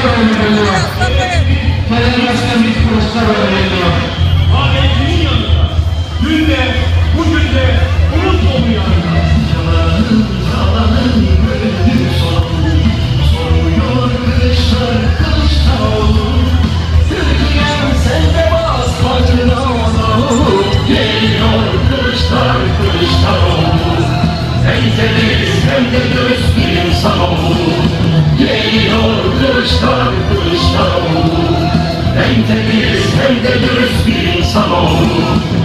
Kılıçdaroğlu geliyor. Genel Başkanımız Kılıçdaroğlu geliyor. Adetinin yanında, dün de, bugün de, umut dolu yanında. Yalanın gönlü soruyor Kılıçdaroğlu. Türkiye'm sen de bas bacına onu. Geliyor Kılıçdaroğlu. Hem temiz hem de dürüst bir insan oldu. Geliyor Kılıçdaroğlu. Hem temiz hem de dürüst bir insan oldu.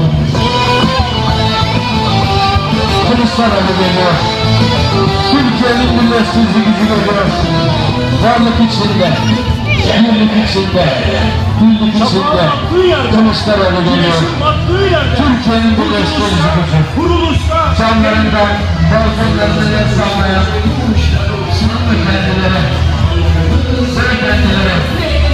Kılıçdaroğlu geliyor. Türkiye'nin milletsizliği gücü geliyor. Varlık içinde, birlik içinde, birlik içinde Kılıçdaroğlu geliyor. Türkiye'nin milletsizliği gücü. Canlarından, balkonlarında yer sağlayan hanımefendilere, beyefendilere,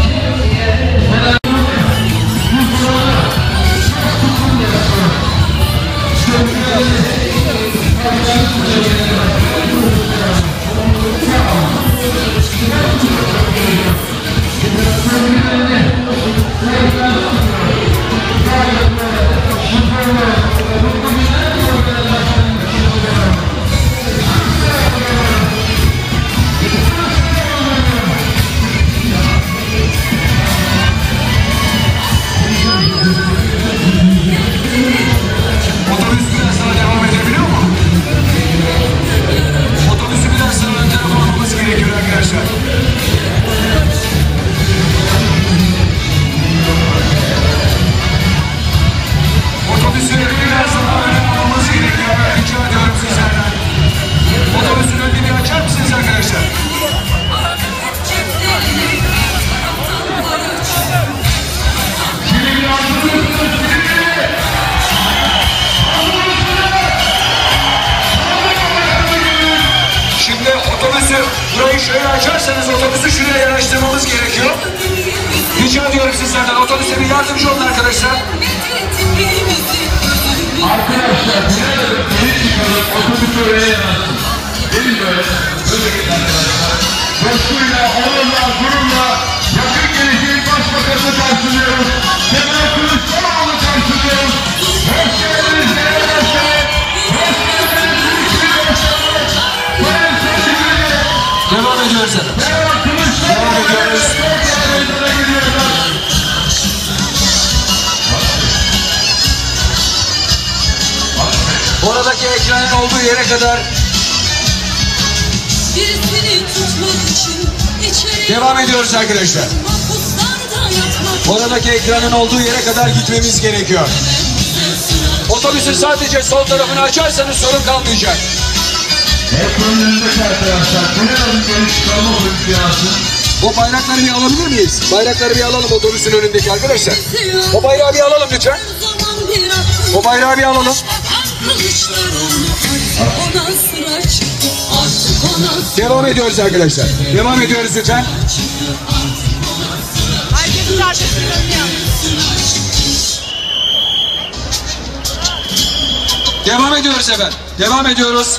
burayı şöyle açarsanız otobüsü şuraya yanaştırmamız gerekiyor. Rica ediyorum sizlerden otobüse bir yardımcı olun arkadaşlar. Arkadaşlar geri çıkalım, otobüsü oraya yanaşsın. Gelin böyle gidin arkadaşlar. Coşkuyla, onurla, gururla yakın geleceğin başbakanını karşılıyoruz. Kemal Kılıçdaroğlu karşılıyoruz. Hoş geldiniz değerli başkanım. Hoş geldiniz Türkiye başkanım. Sayın Seçimleri. Devam ediyoruz efendim. Devam ediyoruz. Oradaki ekranın olduğu yere kadar devam ediyoruz arkadaşlar. Oradaki ekranın olduğu yere kadar gitmemiz gerekiyor. Otobüsün sadece sol tarafını açarsanız sorun kalmayacak. Ekranın önündeki arkadaşlar, Kırılalım geri çıkalım otobüsü yansın. O bayrakları bir alabilir miyiz? Bayrakları bir alalım otobüsün önündeki arkadaşlar. O bayrağı bir alalım lütfen. O bayrağı bir alalım. Devam ediyoruz arkadaşlar. Devam ediyoruz lütfen. Devam ediyoruz efendim. Devam ediyoruz.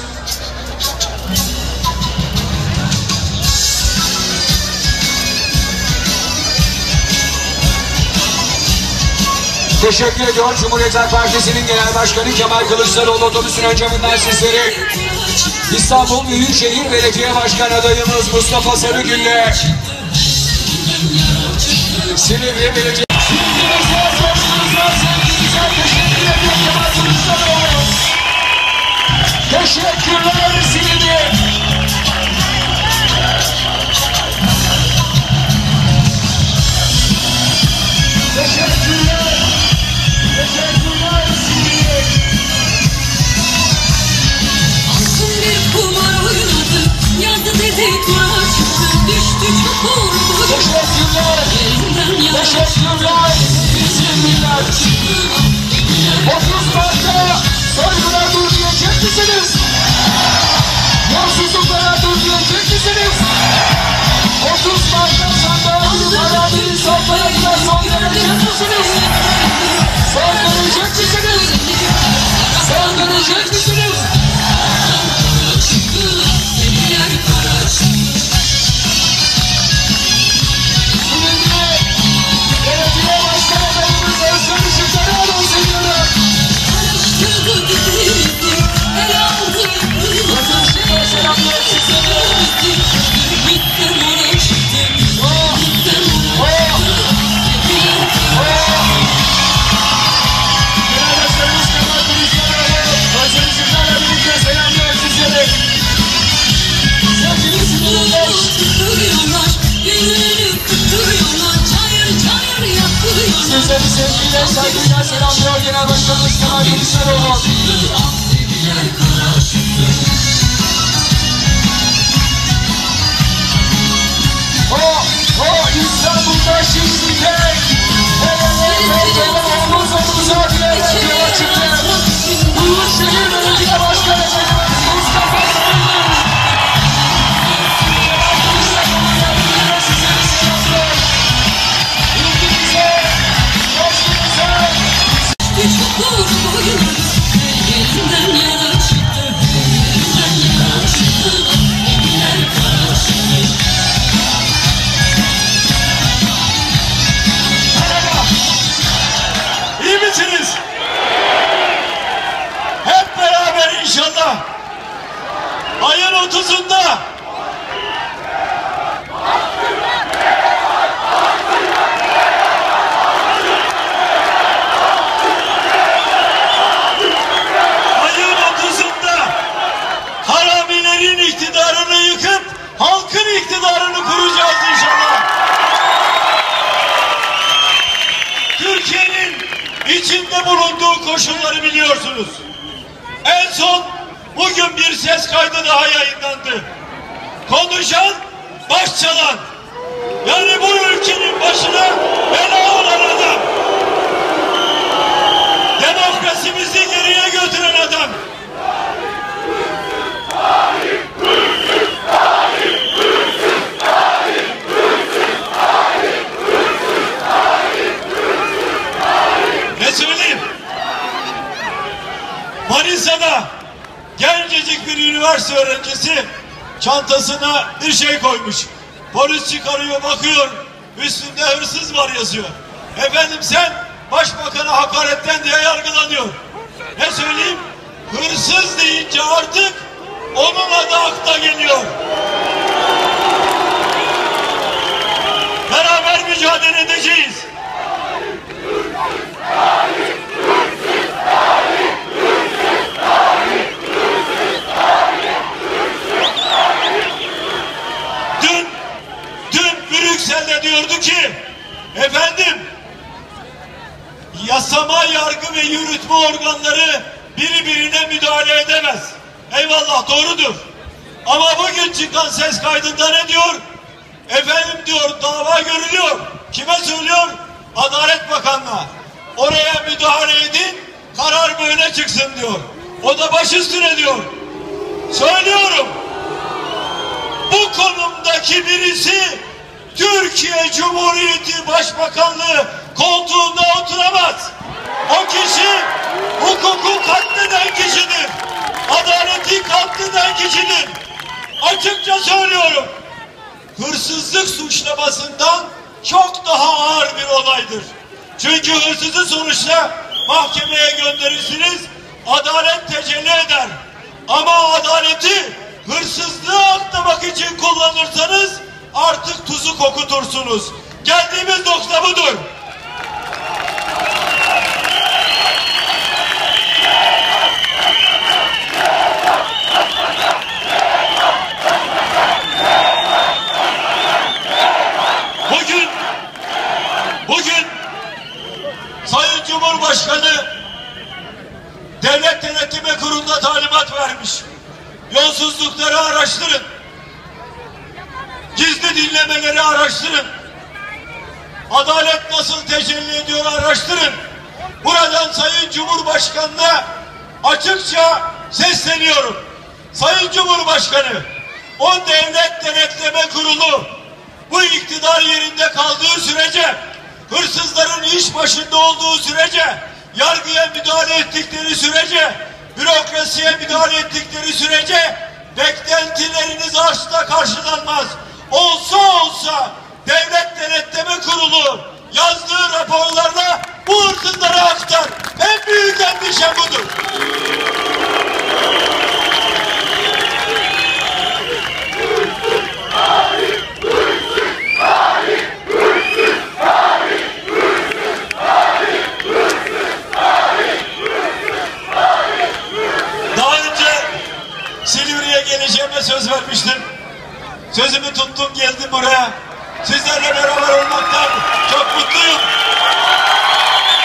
Teşekkür ediyor. Cumhuriyet Halk Partisi'nin Genel Başkanı Kemal Kılıçdaroğlu otobüsün ön camından sizleri İstanbul Büyükşehir Belediye Başkan adayımız Mustafa Sarıgül'le Silivri Belediye teşekkürler Silivri. Teşekkürler bizim millet. 30 Mart'ta soygular dur diyecek misiniz? Yolsuzluklara dur diyecek misiniz? 30 Mart'ta sandalyenin paraleli saldırılarına son verecek misiniz? Son verecek misiniz? Son verecek misiniz? sevgiyle, saygıyla selamlıyor Genel Başkanımız Kemal Kılıçdaroğlu. O İstanbul'da şimdi tek. Evet, omuz omuza bir yola çıktı. Büyükşehir Belediye Başkanı Mustafa Sarıgül. İyi misiniz? Hep beraber inşallah ayın 30'unda haramilerin iktidarını yıkıp halkın iktidarını kuracağız inşallah. Türkiye'nin içinde bulunduğu koşulları biliyorsunuz. En son bugün bir ses kaydı daha yayınlandı. Konuşan, baş çalan. Yani bu ülkenin başına bela olan adam. Demokrasimizi geriye götüren adam. Ne söyleyeyim? Manisa'da gencecik bir üniversite öğrencisi çantasına bir şey koymuş. Polis çıkarıyor, bakıyor. Üstünde hırsız var yazıyor. Efendim sen başbakana hakaretten diye yargılanıyor. Ne söyleyeyim? Hırsız deyince artık onun adı akla geliyor. Beraber mücadele edeceğiz. Dün Brüksel'de diyordu ki efendim yasama, yargı ve yürütme organları birbirine müdahale edemez. Eyvallah, doğrudur. Ama bugün çıkan ses kaydında ne diyor? Efendim diyor, dava görülüyor. Kime söylüyor? Adalet Bakanlığı'na. Oraya müdahale edin, karar böyle çıksın diyor. O da baş üstüne diyor. Söylüyorum. Bu konumdaki birisi Türkiye Cumhuriyeti Başbakanlığı koltuğunda oturamaz. O kişi hukuku katleden kişidir. Adaleti katleden kişidir. Açıkça söylüyorum. Hırsızlık suçlamasından çok daha ağır bir olaydır. Çünkü hırsızı sonuçta mahkemeye gönderirsiniz, adalet tecelli eder. Ama adaleti hırsızlığı aklamak için kullanırsanız artık tuzu kokutursunuz. Geldiğimiz nokta budur. Bugün Sayın Cumhurbaşkanı Devlet Denetleme Kurulu'na talimat vermiş. Yolsuzlukları araştırın. Gizli dinlemeleri araştırın. Adalet nasıl tecelli ediyor araştırın. Buradan Sayın Cumhurbaşkanı'na açıkça sesleniyorum. Sayın Cumhurbaşkanı, o Devlet Denetleme Kurulu bu iktidar yerinde kaldığı sürece, hırsızların iş başında olduğu sürece, yargıya müdahale ettikleri sürece, bürokrasiye müdahale ettikleri sürece beklentileriniz asla karşılanmaz. Olsa Devlet Denetleme Kurulu yazdığı raporlarla bu hırsızlara aktar. En büyük endişe budur. Silivri'ye geleceğime söz vermiştim. Sözümü tuttum, geldim buraya. Sizlerle beraber olmaktan çok mutluyum.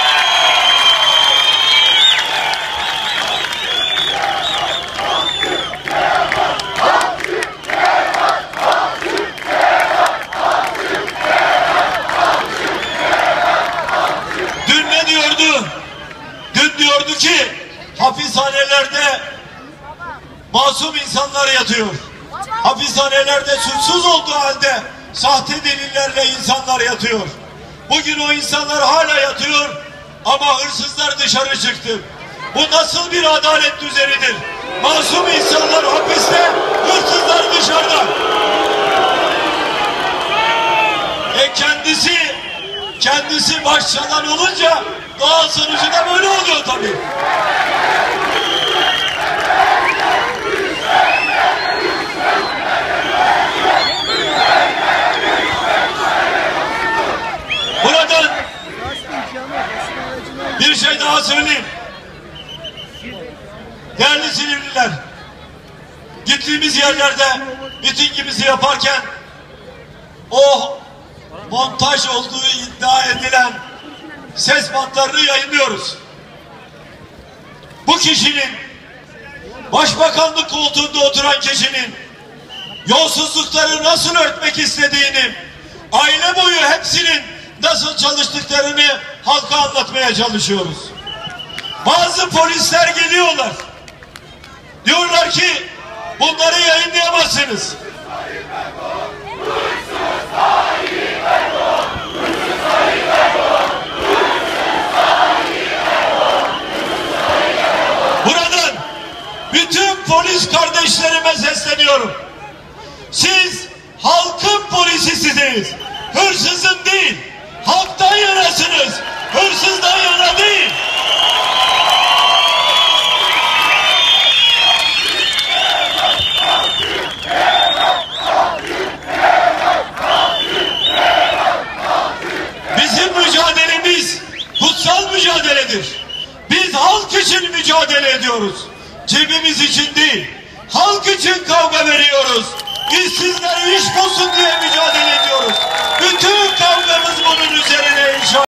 yatıyor. Hapishanelerde suçsuz olduğu halde sahte delillerle insanlar yatıyor. Bugün o insanlar hala yatıyor ama hırsızlar dışarı çıktı. Bu nasıl bir adalet düzenidir? Masum insanlar hapiste, hırsızlar dışarıda. Kendisi başçalan olunca doğal sonucu da böyle oluyor tabii. Buradan bir şey daha söyleyeyim. Değerli Silivriler, gittiğimiz yerlerde mitingimizi yaparken o montaj olduğu iddia edilen ses bantlarını yayınlıyoruz. Bu kişinin, başbakanlık koltuğunda oturan kişinin yolsuzlukları nasıl örtmek istediğini, aile boyu hepsinin nasıl çalıştıklarını halka anlatmaya çalışıyoruz. Bazı polisler geliyorlar. Diyorlar ki bunları yayınlayamazsınız. Buradan bütün polis kardeşlerime sesleniyorum. Siz halkın polisisiniz. Hırsızın değil. Halktan yanasınız. Hırsızdan yana değil. Bizim mücadelemiz kutsal mücadeledir. Biz halk için mücadele ediyoruz. Cebimiz için değil. Halk için kavga veriyoruz. İşsizler iş bulsun diye mücadele